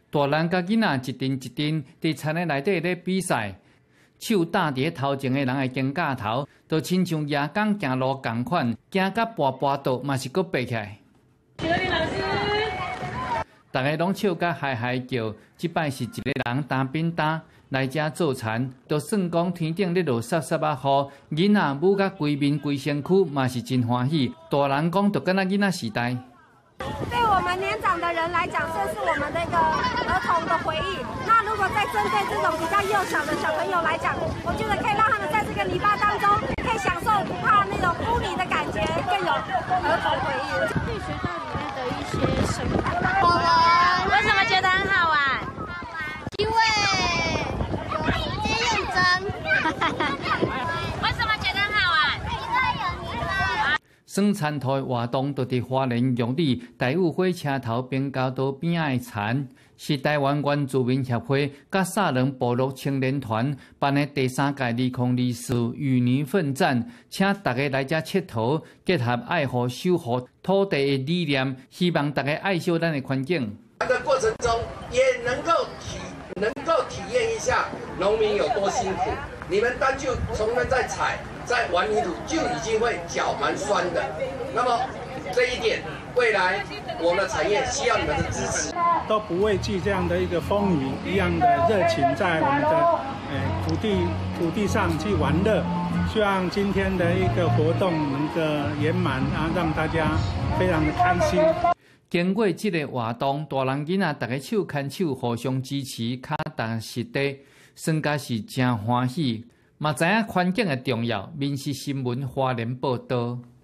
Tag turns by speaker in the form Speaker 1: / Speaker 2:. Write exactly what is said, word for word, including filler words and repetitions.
Speaker 1: 大人甲囡仔一阵一阵伫田的内底咧比赛，手搭伫头前的人会惊架头，就亲像夜间行路共款，行甲跋跋倒嘛是阁爬起来。请问林老师，大家拢笑甲嗨嗨叫，即摆是一个人担扁担来遮做田，就算讲天顶咧落湿湿啊雨，囡仔母甲规面规身躯嘛是真欢喜。大人讲就敢若囡仔时代。
Speaker 2: 对我们年长的人来讲，这是我们的一个儿童的回忆。那如果在针对这种比较幼小的小朋友来讲，我觉得可以让他们在这个泥巴当中，可以享受不怕那种污泥的感觉，更有儿童回忆。可以学到里面的一些生态。
Speaker 3: 我们为什么觉得很好玩？因为有时间认真。为什么觉得很好玩？因为有泥巴。
Speaker 1: 耍田土的活动，就伫花莲玉里台五火车头边交道边仔的田，是台湾原住民协会甲萨人部落青年团办的第三届二零二四与年奋战，请大家来遮佚佗，结合爱护守护土地的理念，希望大家爱惜咱的环境。
Speaker 4: 的过程中，也能够体能够体验一下农民有多辛苦。你们单就从们在采。 在玩泥土就已经会脚蛮酸的，那么这一点，未来我们的产业需要你们的支持，
Speaker 5: 都不畏惧这样的一个风雨一样的热情，在我们的呃土地土地上去玩乐。希望今天的一个活动能够圆满啊，让大家非常的开心。
Speaker 1: 经过这个活动，大人囡仔大家手牵手，互相支持，脚踏实地，算甲是真欢喜。嘛知影环境的重要，民视新闻花莲报道。